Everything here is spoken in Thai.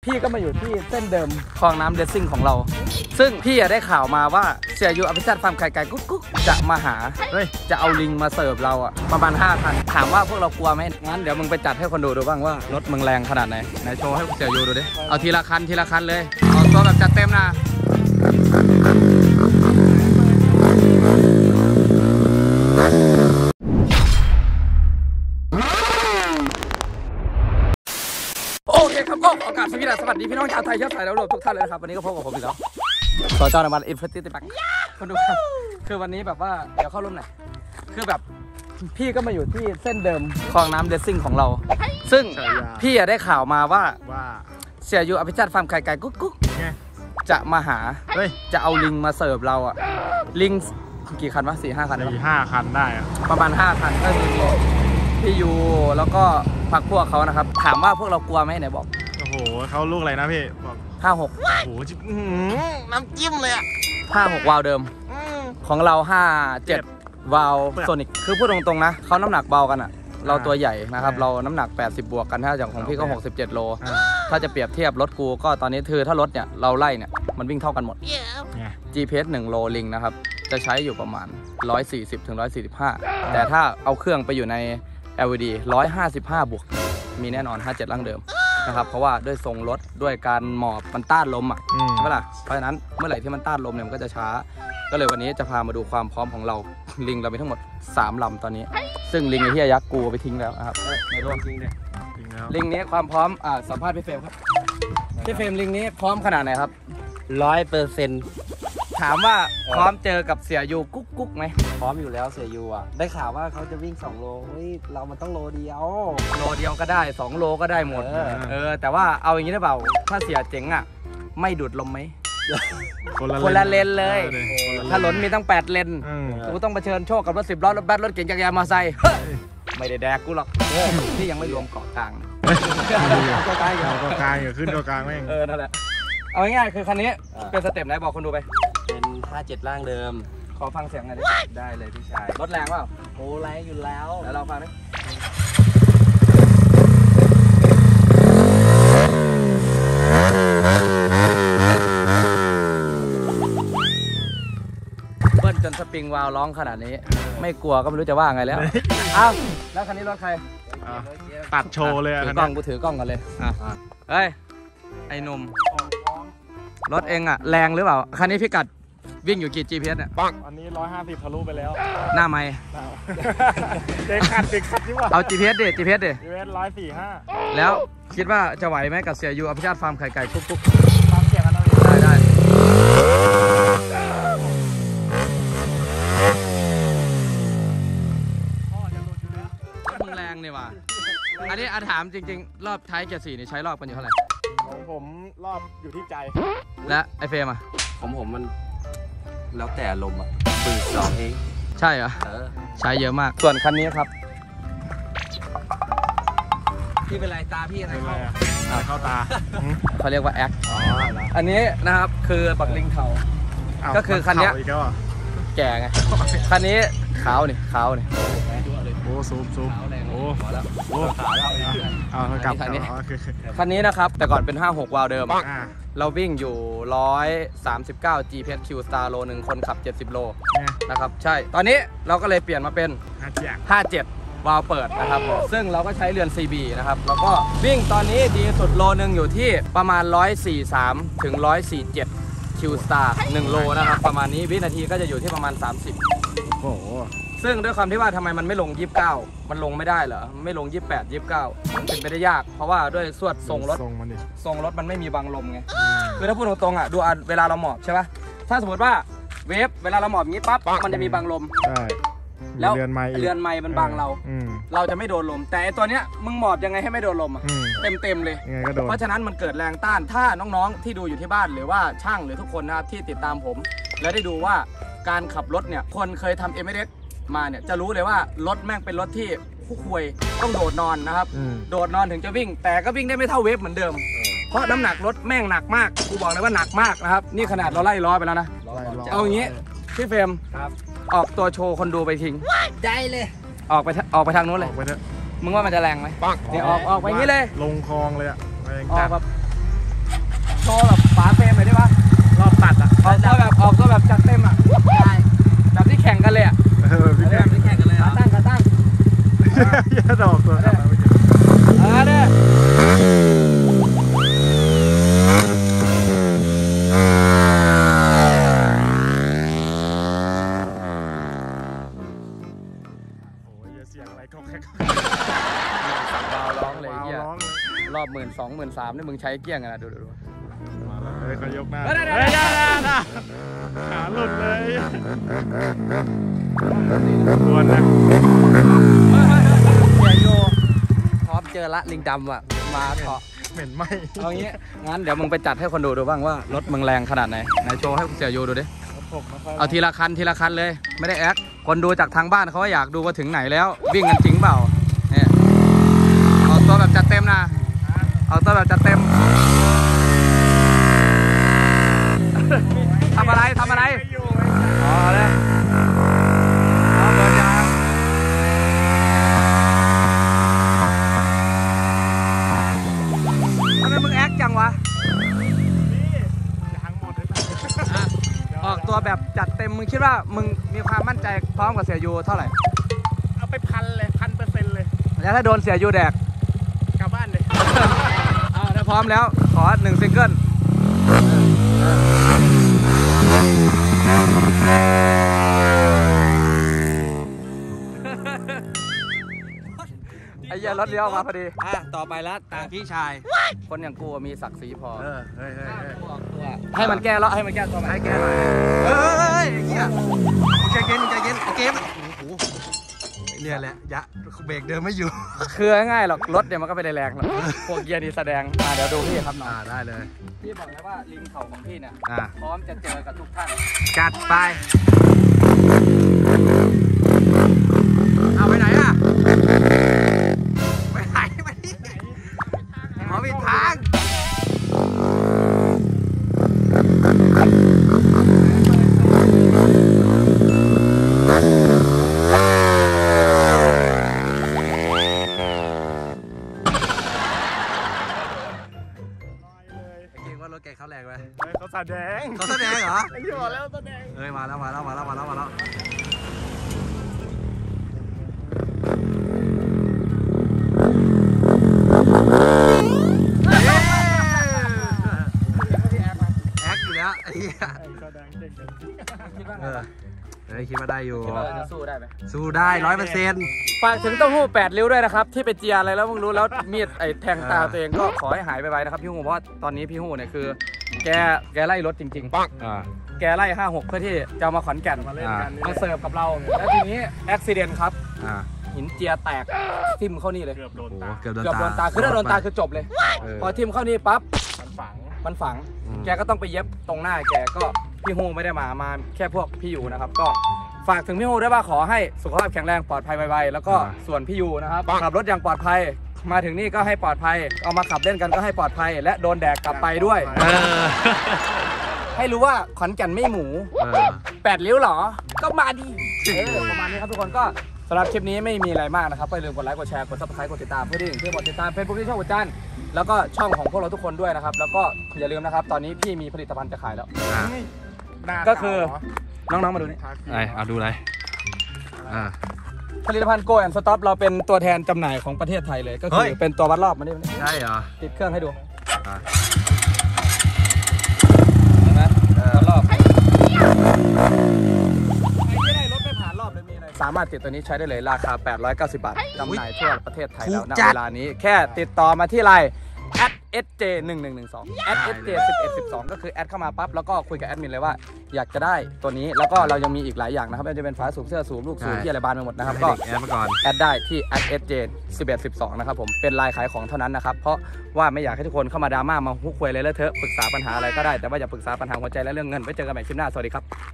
พี่ก็มาอยู่ที่เส้นเดิมคลองน้ำเดซซิ่งของเราซึ่งพี่ได้ข่าวมาว่าเสียยูอภิชาติฟาร์มไข่ไก่กุ๊กจะมาหาจะเอาลิงมาเสิร์ฟเราอะประมาณ5 คันถามว่าพวกเรากลัวไหมงั้นเดี๋ยวมึงไปจัดให้คนดูบ้างว่ารถมึงแรงขนาดไหนไหนโชว์ให้เสียยูดูดิเอาทีละคันเลยเอาตัวแบบจัดเต็มนะโอเคครับก็โอกาสสวัสดีพี่น้องชาวไทยเชื้อสายแล้วรวมทุกท่านเลยนะครับวันนี้ก็พบกับผมอีกแล้วสจ.ในวันอินฟินิตี้แบ็คคนดูครับคือวันนี้แบบว่าเดี๋ยวเข้าร่วมหน่อยคือแบบพี่ก็มาอยู่ที่เส้นเดิมคลองน้ำเดซซิ่งของเราซึ่งพี่ได้ข่าวมาว่าเสียยูอภิชาติฟาร์มไข่ไก่กุ๊กจะมาหาจะเอาลิงมาเสิร์ฟเราอะลิงกี่คันวะ4-5 คันได้ปะ 4-5 คันได้อะประมาณ5 คันก็มีพี่ยูแล้วก็พักพวกเขานะครับถามว่าพวกเรากลัวไหมไหนบอกโอ้โหเขาลูกอะไรนะพี่บอก 56 โอ้โหน้ำจิ้มเลยอะ 56วาล์วเดิมของเรา57วาล์วโซนิกคือพูดตรงๆนะเขาน้ำหนักเบากันอะเราตัวใหญ่นะครับเราน้ำหนัก80 บวกกันถ้าอย่างของพี่ก็67 โลถ้าจะเปรียบเทียบรถกูก็ตอนนี้คือถ้ารถเนี่ยเราไล่เนี่ยมันวิ่งเท่ากันหมด GPS 1 โลลิงนะครับจะใช้อยู่ประมาณ140 ถึง 145แต่ถ้าเอาเครื่องไปอยู่ใน LED 155 บวกมีแน่นอน57ร่างเดิมนะครับเพราะว่าด้วยทรงรถด้วยการหมอบมันต้านลมอ่ะใช่ไหมล่ะเพราะฉะนั้นเมื่อไหร่ที่มันต้านลมเนี่ยมันก็จะช้าก็เลยวันนี้จะพามาดูความพร้อมของเราลิงเรามีทั้งหมด3 ลำตอนนี้ซึ่งลิงที่ยักษ์กูไปทิ้งแล้วนะครับในร่วมทิ้งเนี่ยลิงนี้ความพร้อมสัมภาษณ์พี่เฟรมครับพี่เฟรมลิงนี้พร้อมขนาดไหนครับ 100% ถามว่าพร้อมเจอกับเสียยูกุ๊กไหมพร้อมอยู่แล้วเสียยูอ่ะได้ข่าวว่าเขาจะวิ่ง2 โลเฮ้ยเรามันต้องโลเดียวก็ได้2 โลก็ได้หมดแต่ว่าเอาอย่างนี้ได้เปล่าถ้าเสียเจ๋งอ่ะไม่ดูดลมไหมคนละเลนเลยถนนมีตั้ง8 เลนกูต้องเผชิญโชคกับรถ10 ล้อรถบัสรถเก๋งจักรยานมอเตอร์ไซค์ไม่ได้แดกกูหรอกนี่ยังไม่รวมเกาะกลางเกาะกลางอย่าขึ้นเกาะกลางแม่งนั่นแหละเอาง่ายๆคือคันนี้เป็นสเต็ปไหนบอกคนดูไปเป็น57ร่างเดิมขอฟังเสียงหน่อยดิได้เลยพี่ชายรถแรงเปล่าโอ้แรงอยู่แล้วแล้วเราฟังดิเบิ้ลจนสปริงวาล์วร้องขนาดนี้ไม่กลัวก็ไม่รู้จะว่าไงแล้วอ้าวแล้วคันนี้รถใครตัดโชว์เลยถือกล้องกูถือกล้องกันเลยเฮ้ยไอ้หนุ่มรถเองอะแรงหรือเปล่าคันนี้พิกัดวิ่งอยู่กี่ GPS เนี่ยอันนี้150ทะลุไปแล้วหน้าไม้เด็กขัดที่ว่าเอา GPS ดิ GPS 145 แล้วคิดว่าจะไหวไหมกับเสียยูอภิชาติฟาร์มไข่ไก่กุ๊กฟังเสียงกันได้มึงแรงนี่ว่ะอันนี้ถามจริงๆรอบท้ายเกียร์ 4นี่ใช้รอบกันอยู่เท่าไหร่ของผมรอบอยู่ที่ใจและไอเฟรมอ่ะผมมันแล้วแต่ลมอ่ะ2 เองใช่เหรอใช้เยอะมากส่วนคันนี้ครับพี่เป็นไรตาพี่อะไรเข้าตาเขาเรียกว่าแอคอันนี้นะครับคือบักลิงเทาก็คือคันนี้แก่ไงคันนี้ขาวนี่โอ้ซูมโอ้แล้วขาแล้วกลับคันนี้นะครับแต่ก่อนเป็น56วาล์วเดิมเราวิ่งอยู่139 GPS Q Star โลนึงคนขับ70 โลนะครับใช่ตอนนี้เราก็เลยเปลี่ยนมาเป็น57วาล์วเปิดนะครับซึ่งเราก็ใช้เรือน CB นะครับแล้วก็วิ่งตอนนี้ดีสุดโลนึงอยู่ที่ประมาณ143 ถึง 147 Q Star 1 โลนะครับประมาณนี้วินาทีก็จะอยู่ที่ประมาณ30 โอ้โหซึ่งด้วยความที่ว่าทำไมมันไม่ลง29มันลงไม่ได้เหรอไม่ลง28 29มันเป็นไปได้ยากเพราะว่าด้วยส่วนทรงรถมันไม่มีบังลมไงคือถ้าพูดตรงๆอ่ะดูเวลาเราหมอบใช่ปะถ้าสมมติว่าเวฟเวลาเราหมอบอย่างนี้ปั๊บมันจะมีบังลมแล้วเรือนไม้มันบังเราจะไม่โดนลมแต่ตัวเนี้ยมึงหมอบยังไงให้ไม่โดนลมอ่ะเต็มเลยเพราะฉะนั้นมันเกิดแรงต้านถ้าน้องๆที่ดูอยู่ที่บ้านหรือว่าช่างหรือทุกคนนะครับที่ติดตามผมแล้วได้ดูว่าการขับรถเนี่ยคนเคยทำMXมาเนี่ยจะรู้เลยว่ารถแม่งเป็นรถที่ผู้คุยต้องโดดนอนนะครับโดดนอนถึงจะวิ่งแต่ก็วิ่งได้ไม่เท่าเวฟเหมือนเดิมเพราะน้ำหนักรถแม่งหนักมากกูบอกเลยว่าหนักมากนะครับนี่ขนาดเราไล่ล้อไปแล้วนะเอาอย่างนี้พี่เฟรมออกตัวโชว์คนดูไปทิ้งได้เลยออกไปทางนู้นเลยมึงว่ามันจะแรงไหมนี่ออกไปงี้เลยลงคลองเลยอะออกแบบโชว์แบบฝาเฟรมหน่อยได้ปะรอบตัดอ่ะออกตัวแบบจัดเต็มอ่ะได้แบบที่แข่งกันเลยอ่ะพี่แม่แบบที่แข่งกันเลยขาตั้งอย่าดอกตัวครับเด้อโอ้ยเสียงอะไรก็แค่สั่งเบาร้องเลยเฮียร้องเลยรอบ12,000 13,000นี่มึงใช้เกลี้ยงกันนะดูมาแล้วเฮ้ยเขายกหน้าเฮ้ยได้เฮ้ยได้ขาหลุดเลยทวนนะเสียโยพร้อมเจอละลิงดำอ่ะมาเถาะเหม็นไหมเอางี้งั้นเดี๋ยวมึงไปจัดให้คนดูบ้างว่ารถมึงแรงขนาดไหนไหนโชว์ให้เสียโยดูดิเอาทีละคันเลยไม่ได้แอคคนดูจากทางบ้านเขาก็อยากดูว่าถึงไหนแล้ววิ่งกันจริงเปล่าเนี่ยเอาตัวแบบจัดเต็มนะเอาตัวแบบจัดเต็มทำอะไรอ๋อเลยเอาเบิร์นยางทำไมมึงแอคจังวะทั้งหมดเลยออกตัวแบบจัดเต็มมึงคิดว่ามึงมีความมั่นใจพร้อมกับเสียยูเท่าไหร่เอาไป1,000 เลย 1,000% เลยแล้วถ้าโดนเสียยูแดกกลับบ้านเลยเอาถ้าพร้อมแล้วขอ1ซิงเกิลไอ้เหี้ยรถเลี้ยวออกมาพอดีต่อไปแล้วตาพี่ชายคนอย่างกูมีศักดิ์ศรีพอเฮ้ยกูออกตัวให้มันแก้แล้วให้มันแก้ตัวมาให้แก้หน่อยเฮ้ยเฮียใจเย็นโอเคโอ้โหเนี่ยแหละยะเบรกเดินไม่อยู่คือง่ายๆหรอกรถเนี่ยมันก็ไม่ได้แรงหรอกพวกเกียร์นี่แสดงเดี๋ยวดูพี่ครับหน่อยได้เลยพี่บอกเลยว่าลิงเขาของพี่เนี่ยอ่ะพร้อมจะเจอกับทุกท่านจัดไปเอาไปไหนอ่ะไปไหนไปนี่หมอมีทางเก่งว่ารถแกเขาแรงไหมเฮ้ยเขาแสดงเขาแสดงเหรอไอ้ที่บอกแล้วแสดงเฮ้ยมาแล้วแอคอยู่แล้วไอ้เหี้ยแสดงเก่งคิดว่าไงเฮ้ยคิดว่าได้อยู่คิดว่าเราจะสู้ได้ไหมสู้ได้ 100% ฝากถึงเต้าหู้8 ริ้วด้วยนะครับที่ไปเจียอะไรแล้วมึงรู้แล้วมีดแทงตาตัวเองก็ขอให้หายไปๆนะครับพี่หูเพราะว่าตอนนี้พี่หูเนี่ยคือแกไล่รถจริงๆ แกไล่56เพื่อที่จะเอามาขอนแก่นมาเล่นกันนี่มาเสิร์ฟกับเราแล้วทีนี้อุบิเหตุครับอ่าหินเจียแตกทิ่มเข้านี่เลยเกือบโดนโอ้โหตาเกือบโดนเกือบโดนตาตาคือถ้าโดนตาคือจบเลย พอทิ่มเข้านี่ปั๊บมันฝังมันฝังอืมแกก็ต้องไปเย็บตรงหน้าแกก็พี่ฮูไม่ได้มาแค่พวกพี่ยูนะครับก็ฝากถึงพี่ฮูด้วยว่าขอให้สุขภาพแข็งแรงปลอดภัยไวๆแล้วก็ส่วนพี่ยูนะครับขับรถอย่างปลอดภัยมาถึงนี่ก็ให้ปลอดภัยเอามาขับเล่นกันก็ให้ปลอดภัย และโดนแดกกลับไปด้วย ให้รู้ว่าขอนแก่นไม่หมู 8 ริ้วเหรอก็มาดิประมาณนี้ครับทุกคนก็สำหรับคลิปนี้ไม่มีอะไรมากนะครับอย่าลืมกดไลค์กดแชร์กด Subscribe กดติดตามเพื่อที่จะกดติดตาม Facebook ที่ช่องหัวจันแล้วก็ช่องของพวกเราทุกคนด้วยนะครับแล้วก็อย่าลืมนะครับตอนนี้พี่มีผลิตภัณฑ์จะขายแล้ว ก็คือ น้องๆมาดูนี่เอาดูอะไรผลิตภัณฑ์ Go and Stop เราเป็นตัวแทนจำหน่ายของประเทศไทยเลยก็คือเป็นตัววัดรอบมาดิใช่เหรอติดเครื่องให้ดูเห็นไหมวัดรอบใครที่ได้รถไม่ผ่านรอบเลยมีอะไรสามารถติดตัวนี้ใช้ได้เลยราคา890 บาทจำหน่ายทั่วประเทศไทยแล้วณเวลานี้แค่ติดต่อมาที่ไลน์@sj1112 @sj1112 ก็คือแอดเข้ามาปั๊บแล้วก็คุยกับแอดมินเลยว่าอยากจะได้ตัวนี้แล้วก็เรายังมีอีกหลายอย่างนะครับไม่ว่าจะเป็นฝาสูบเสื้อสูบลูกสูบที่อะไรบานไปหมดนะครับก็แอดมาก่อนแอดได้ที่ @sj1112 นะครับผมเป็นไลน์ขายของเท่านั้นนะครับเพราะว่าไม่อยากให้ทุกคนเข้ามาดราม่ามาฮุกควยเลยแล้วเถอะปรึกษาปัญหาอะไรก็ได้แต่ว่าอย่าปรึกษาปัญหาหัวใจและเรื่องเงินไว้เจอกันใหม่คลิปหน้าสวัสดีครับ